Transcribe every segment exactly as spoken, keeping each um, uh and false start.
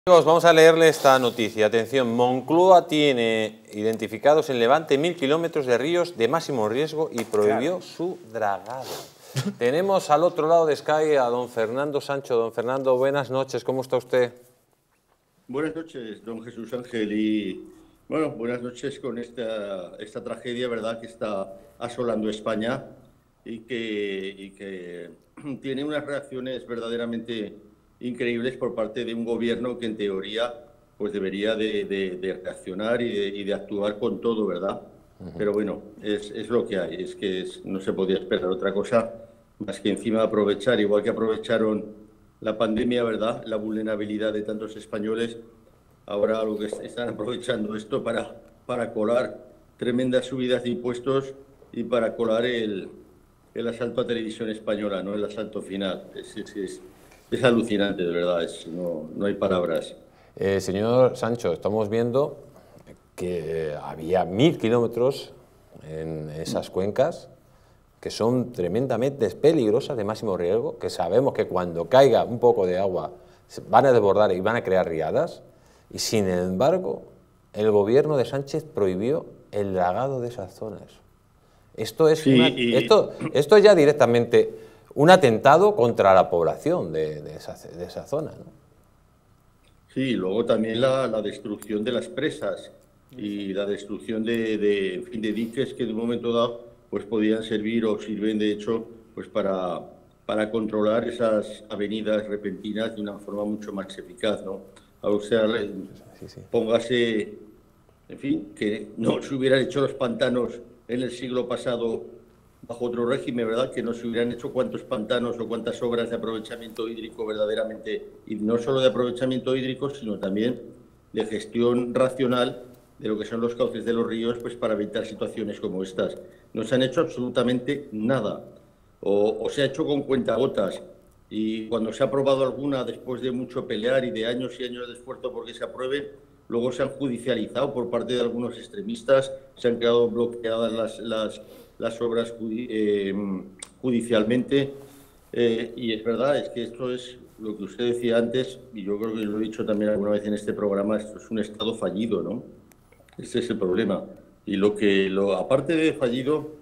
Amigos, vamos a leerle esta noticia. Atención, Moncloa tiene identificados en Levante mil kilómetros de ríos de máximo riesgo y prohibió claro. su dragado. Tenemos al otro lado de Sky a don Fernando Sancho. Don Fernando, buenas noches, ¿cómo está usted? Buenas noches, don Jesús Ángel, y bueno, buenas noches con esta, esta tragedia, ¿verdad?, que está asolando España y que, y que tiene unas reacciones verdaderamente increíbles por parte de un gobierno que en teoría pues debería de, de, de reaccionar y de, y de actuar con todo, ¿verdad? Uh-huh. Pero bueno, es, es lo que hay, es que es, no se podía esperar otra cosa más que encima aprovechar, igual que aprovecharon la pandemia, ¿verdad?, la vulnerabilidad de tantos españoles, ahora lo que están aprovechando esto para, para colar tremendas subidas de impuestos y para colar el, el asalto a Televisión Española, ¿no?, el asalto final. Es, es, es, Es alucinante, de verdad, es, no, no hay palabras. Eh, señor Sancho, estamos viendo que había mil kilómetros en esas cuencas que son tremendamente peligrosas, de máximo riesgo, que sabemos que cuando caiga un poco de agua van a desbordar y van a crear riadas, y sin embargo el gobierno de Sánchez prohibió el dragado de esas zonas. Esto es, sí, una, y... esto, esto ya directamente... un atentado contra la población de, de, esa, de esa zona, ¿no? Sí, luego también la, la destrucción de las presas y la destrucción de, de, en fin, de diques que de un momento dado pues podían servir o sirven de hecho pues para, para controlar esas avenidas repentinas de una forma mucho más eficaz, ¿no? O sea, sí, sí. Póngase, en fin, que no se hubieran hecho los pantanos en el siglo pasado bajo otro régimen, ¿verdad?, que no se hubieran hecho cuántos pantanos o cuántas obras de aprovechamiento hídrico verdaderamente, y no solo de aprovechamiento hídrico, sino también de gestión racional de lo que son los cauces de los ríos, pues para evitar situaciones como estas. No se han hecho absolutamente nada, o, o se ha hecho con cuentagotas, y cuando se ha aprobado alguna, después de mucho pelear y de años y años de esfuerzo porque se aprueben, luego se han judicializado por parte de algunos extremistas, se han quedado bloqueadas las... las las obras eh, judicialmente, eh, y es verdad, es que esto es lo que usted decía antes, y yo creo que lo he dicho también alguna vez en este programa, esto es un Estado fallido, ¿no? Ese es el problema. Y lo que, lo, aparte de fallido,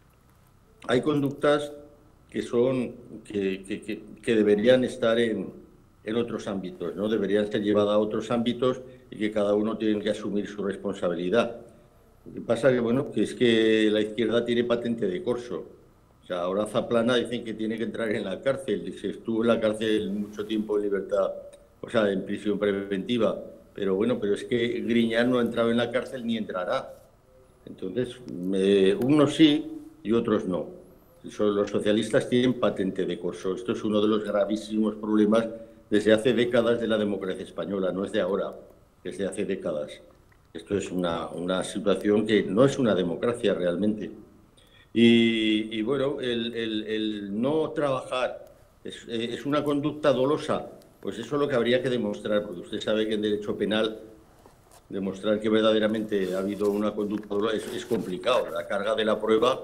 hay conductas que son, que, que, que, que deberían estar en, en otros ámbitos, ¿no? Deberían ser llevadas a otros ámbitos y que cada uno tiene que asumir su responsabilidad. Lo que pasa que, bueno, que es que la izquierda tiene patente de corso. O sea, ahora Zaplana dicen que tiene que entrar en la cárcel. Se estuvo en la cárcel mucho tiempo en libertad, o sea, en prisión preventiva. Pero bueno, pero es que Griñán no ha entrado en la cárcel ni entrará. Entonces, eh, unos sí y otros no. Los socialistas tienen patente de corso. Esto es uno de los gravísimos problemas desde hace décadas de la democracia española. No es de ahora, desde hace décadas. Esto es una, una situación que no es una democracia realmente. Y, y bueno, el, el, el no trabajar es, es una conducta dolosa. Pues eso es lo que habría que demostrar, porque usted sabe que en derecho penal demostrar que verdaderamente ha habido una conducta dolosa es, es complicado. La carga de la prueba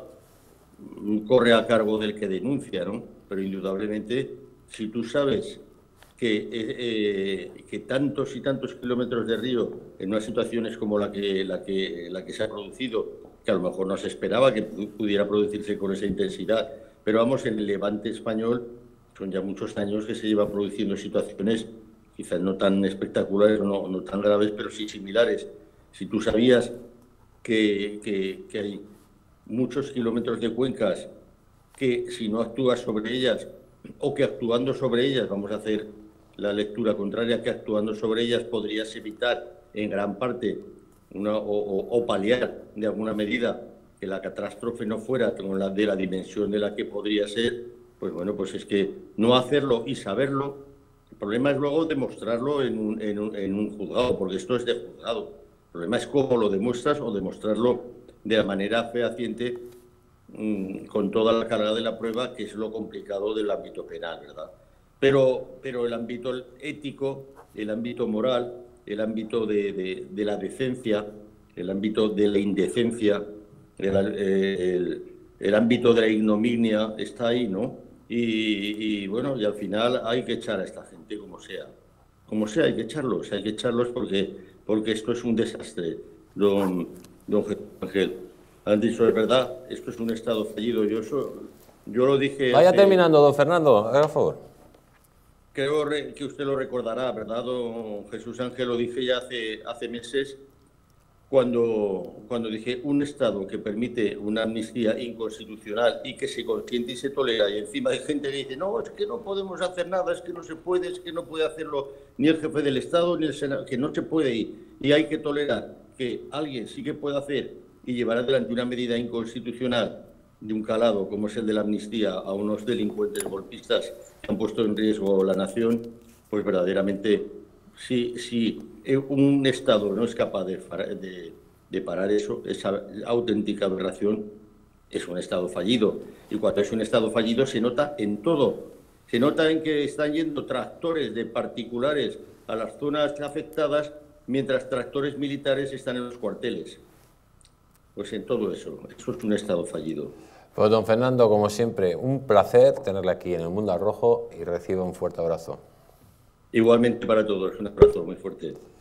corre a cargo del que denuncia, ¿no? Pero indudablemente, si tú sabes que, eh, que tantos y tantos kilómetros de río en unas situaciones como la que, la, que, la que se ha producido, que a lo mejor no se esperaba que pudiera producirse con esa intensidad, pero vamos, en el Levante español son ya muchos años que se llevan produciendo situaciones quizás no tan espectaculares o no, no tan graves, pero sí similares. Si tú sabías que, que, que hay muchos kilómetros de cuencas que si no actúas sobre ellas, o que actuando sobre ellas, vamos a hacer la lectura contraria, que actuando sobre ellas podrías evitar en gran parte una, o, o, o paliar de alguna medida que la catástrofe no fuera como la de la dimensión de la que podría ser, pues bueno, pues es que no hacerlo y saberlo, el problema es luego demostrarlo en un, en un, en un juzgado, porque esto es de juzgado. El problema es cómo lo demuestras o demostrarlo de la manera fehaciente mmm, con toda la carga de la prueba, que es lo complicado del ámbito penal, ¿verdad? Pero, pero el ámbito ético, el ámbito moral, el ámbito de, de, de la decencia, el ámbito de la indecencia, el, el, el ámbito de la ignominia está ahí, ¿no? Y, y bueno, y al final hay que echar a esta gente como sea. como sea, hay que echarlos, hay que echarlos porque, porque esto es un desastre, don, don Jesús Ángel. Han dicho, es verdad, esto es un Estado fallido. Yo, eso, yo lo dije... Vaya hace, terminando, don Fernando, haga favor. Creo que usted lo recordará, ¿verdad, don Jesús Ángel? Lo dije ya hace, hace meses, cuando, cuando dije un Estado que permite una amnistía inconstitucional y que se consiente y se tolera, y encima hay gente que dice, no, es que no podemos hacer nada, es que no se puede, es que no puede hacerlo ni el jefe del Estado ni el Senado, que no se puede ir, y hay que tolerar que alguien sí que pueda hacer y llevar adelante una medida inconstitucional de un calado como es el de la amnistía a unos delincuentes golpistas que han puesto en riesgo la nación, pues verdaderamente, si, si un Estado no es capaz de, de, de parar eso, esa auténtica aberración, es un Estado fallido. Y cuando es un Estado fallido se nota en todo. Se nota en que están yendo tractores de particulares a las zonas afectadas, mientras tractores militares están en los cuarteles. Pues en todo eso, eso es un Estado fallido. Pues don Fernando, como siempre, un placer tenerle aquí en El Mundo al Rojo y reciba un fuerte abrazo. Igualmente para todos, un abrazo muy fuerte.